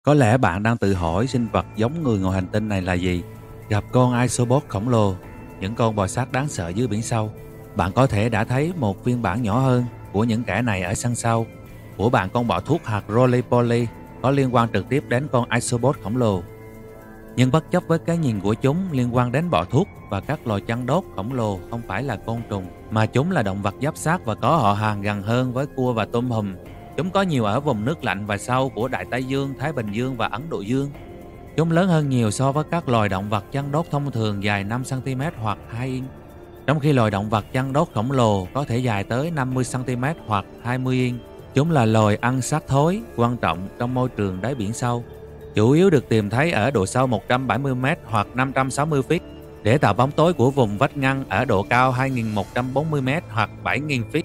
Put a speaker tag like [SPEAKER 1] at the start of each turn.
[SPEAKER 1] Có lẽ bạn đang tự hỏi sinh vật giống người ngoài hành tinh này là gì? Gặp con Isobot khổng lồ, những con bò sát đáng sợ dưới biển sâu. Bạn có thể đã thấy một phiên bản nhỏ hơn của những kẻ này ở sân sau. Của bạn con bọ thuốc hạt Roly-Poly có liên quan trực tiếp đến con Isobot khổng lồ. Nhưng bất chấp với cái nhìn của chúng liên quan đến bọ thuốc và các loài chăn đốt khổng lồ không phải là côn trùng, mà chúng là động vật giáp xác và có họ hàng gần hơn với cua và tôm hùm. Chúng có nhiều ở vùng nước lạnh và sâu của Đại Tây Dương, Thái Bình Dương và Ấn Độ Dương. Chúng lớn hơn nhiều so với các loài động vật chăn đốt thông thường dài 5 cm hoặc 2 inch, trong khi loài động vật chăn đốt khổng lồ có thể dài tới 50 cm hoặc 20 inch. Chúng là loài ăn xác thối quan trọng trong môi trường đáy biển sâu, chủ yếu được tìm thấy ở độ sâu 170 m hoặc 560 feet, để tạo bóng tối của vùng vách ngăn ở độ cao 2.140 m hoặc 7.000 feet.